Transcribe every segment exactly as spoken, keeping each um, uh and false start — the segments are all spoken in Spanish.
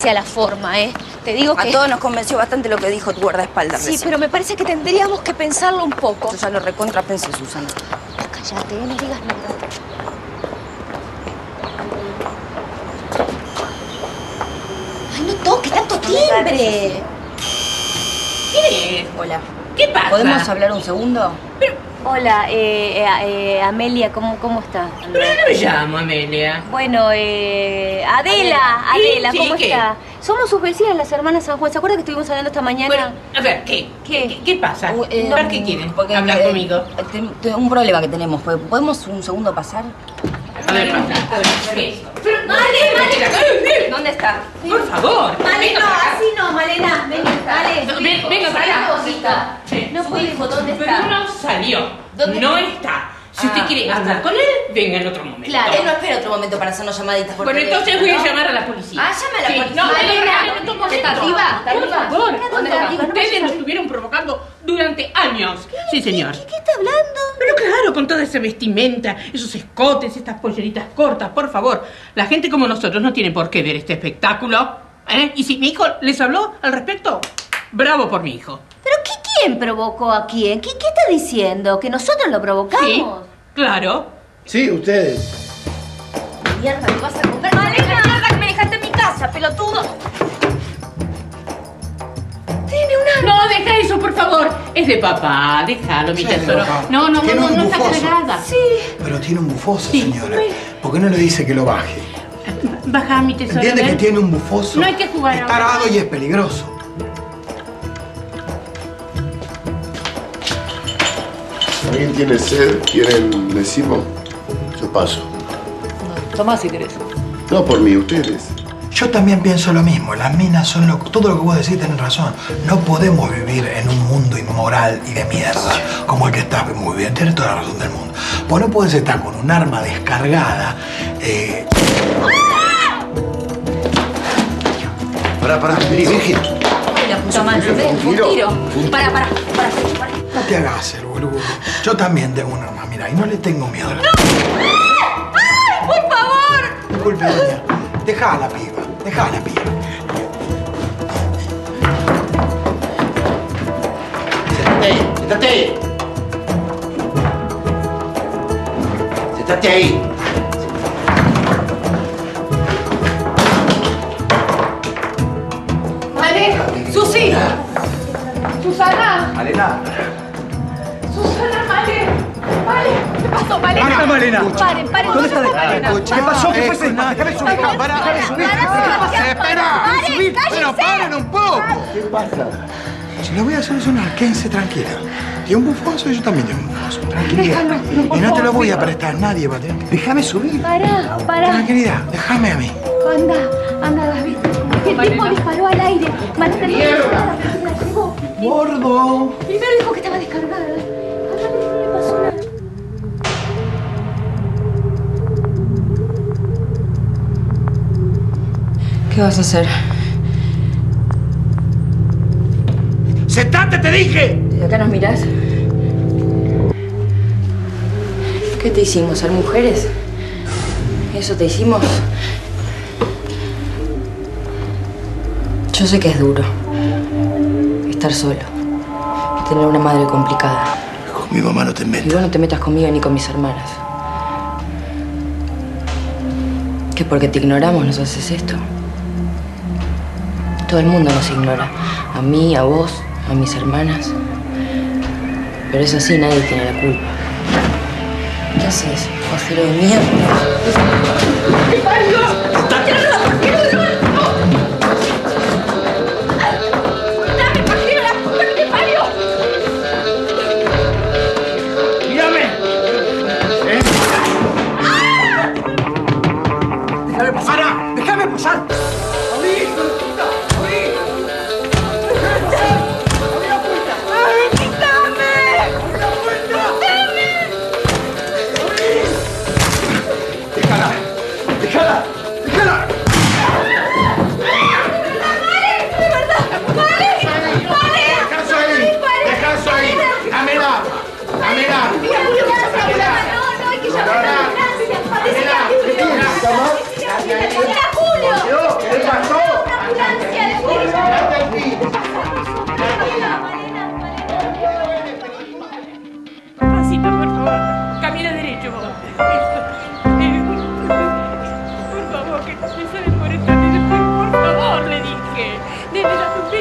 sea la forma, ¿eh? Te digo que... A todos nos convenció bastante lo que dijo tu guardaespaldas Sí, recién. pero me parece que tendríamos que pensarlo un poco. Yo ya lo recontra pensé, Susana. Cállate, no digas nada. Ay, no toques, tanto timbre. ¿Quién es? Hola. ¿Qué pasa? ¿Podemos hablar un segundo? Pero, Hola, eh, eh, eh, Amelia, ¿cómo, cómo está? pero yo no me llamo Amelia. Bueno, eh, Adela, Sí, Adela, sí, ¿cómo ¿qué? está? Somos sus vecinas, las hermanas San Juan. ¿Se acuerda que estuvimos hablando esta mañana? Bueno, a ver, ¿qué? ¿Qué? ¿Qué, qué pasa? Uh, eh, ¿Para qué quieren porque, hablar eh, conmigo? te- te- un problema que tenemos. ¿Podemos un segundo pasar? A ver, pasa. A ver, ¿qué? Pero, Malena, ¿dónde está? Por favor. Malena, venga no, para acá. así no, Malena. Ven, dale. No, ven- venga para acá. Sí. No podemos, ¿dónde Pero está? no salió. ¿Dónde no está? está. Si usted Ah, quiere ah, hablar está. con él, venga en otro momento. Claro. Él no espera otro momento para hacernos llamaditas por Bueno, teléfono, entonces voy a ¿no? llamar a la policía. Ah, llame a la Sí, policía. No, Malena, no, no, no, no, ¿está no, arriba? ¿Está Por arriba? favor, ¿Dónde por está? favor. Arriba, no Ustedes vayas nos a- estuvieron provocando durante años. Sí, señor. ¿Qué, qué está hablando? Pero claro, con toda esa vestimenta, esos escotes, estas polleritas cortas, por favor. La gente como nosotros no tiene por qué ver este espectáculo. ¿Eh? Y si mi hijo les habló al respecto, bravo por mi hijo. ¿Pero qué, quién provocó a quién? ¿Qué, qué está diciendo? ¿Que nosotros lo provocamos? Sí, claro. Sí, ustedes. Mierda, me vas a comer. Malena, mierda que me dejaste en mi casa, pelotudo. Tiene una... No, deja eso, por favor. Es de papá, déjalo, mi Sí, tesoro. papá. No, no, no, Tiene no, un no está bufoso. cargada. Sí. Pero tiene un bufoso, Sí. señora. ¿Por qué no le dice que lo baje? Baja, mi tesoro. ¿Entiende ven. que tiene un bufoso? No hay que jugar Es ahora. tarado y es peligroso. ¿Alguien tiene sed? ¿Quieren decirlo? Yo paso. Tomá si querés. No por mí, ustedes. Yo también pienso lo mismo. Las minas son lo... Todo lo que vos decís tenés razón. No podemos vivir en un mundo inmoral y de mierda como el que está. Muy bien, tienes toda la razón del mundo. Vos no podés estar con un arma descargada. Eh... Pará, pará, vení, Virgen. Ay, la puta madre, ven, un tiro. tiro. Para, para, para, para. No te hagas el boludo. Yo también tengo un arma, mira, y no le tengo miedo a la... ¡Ay, por favor! Disculpe, doña. Dejá a la piba, dejá a la piba. Sentate ahí, sentate ahí. Sentate ahí. Vale, Susi. Susana. Malena. Susana, vale. Vale, ¿qué pasó, Vale? ¿Dónde está Malena? Paren, paren. ¿Dónde está? Malena? ¿Qué pasó? ¿Qué fue? Déjame subir. Para, déjame subir. Espera. Paren, Pero paren un poco. ¿Qué pasa? Se lo voy a solucionar. Quédense tranquila. Tiene un bufoso y yo también tengo un bufoso. Tranquilidad. Y no te lo voy a prestar. Nadie va a tener. Déjame subir. Pará, pará. Tranquilidad. Déjame a mí. Anda, anda, David. El tipo disparó al aire. Malena no dijo nada, pero se la llevó. Gordo. Primero dijo que estaba descargada. A Malena no le pasó nada. ¿Qué vas a hacer? ¡Sentate, te dije! ¿De acá nos mirás? ¿Qué te hicimos? ¿Ser mujeres? ¿Eso te hicimos? Yo sé que es duro estar solo y tener una madre complicada. Con mi mamá no te Y metas. vos no te metas conmigo ni con mis hermanas. ¿Que porque te ignoramos nos haces esto? Todo el mundo nos ignora. A mí, a vos, a mis hermanas. Pero es así, nadie tiene la culpa. ¿Qué haces, pajero de mierda? ¡Qué parió! ¡Tíralo! ¡Tíralo! ¡No! ¡Dame, pajero, la puta que te parió! ¡Mírame! ¿Eh? ¡Déjame pasar! ¡Para! ¡Déjame pasar! ¡Abrí, hijo de puta! ¡Abrí! ¡Déjame pasar! ¡Abrí la puerta! ¡Ay, quítame! ¡Abrí la puerta! ¡Dame! ¡Abrí! ¡Déjala! ¡Déjala! ¡Déjala!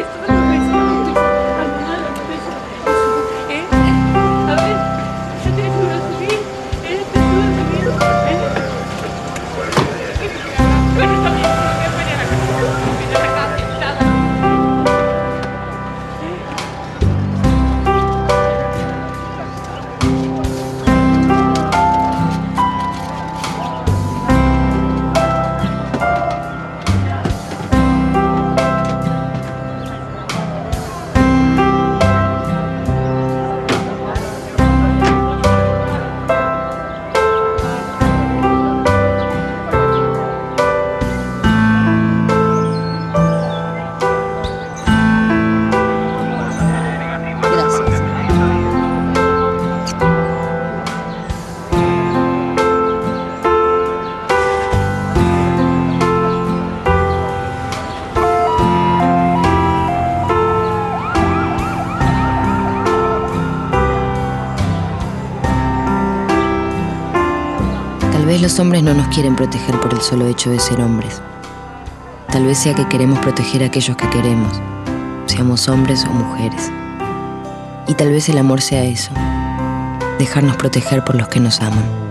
beso, dame un beso, dame un beso. Dame un beso. ¿Eh? A ver, yo te ayudo a subir. ¿Eh? Te ayudo a subir. ¿Eh? Bueno, está bien, voy a poner acá. Voy a acá, sentada. Tal vez los hombres no nos quieren proteger por el solo hecho de ser hombres. Tal vez sea que queremos proteger a aquellos que queremos, seamos hombres o mujeres. Y tal vez el amor sea eso, dejarnos proteger por los que nos aman.